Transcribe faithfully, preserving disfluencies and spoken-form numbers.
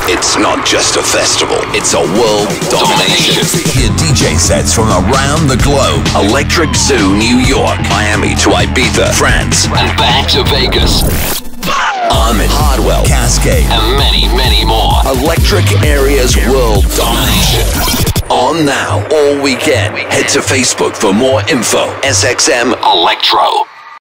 It's not just a festival, it's a world domination. Hear D J sets from around the globe. Electric Zoo, New York, Miami to Ibiza, France, and back to Vegas. Armin, Hardwell, Cascade, and many, many more. Electric Area's world domination. On now, all weekend. Head to Facebook for more info. S X M Electro.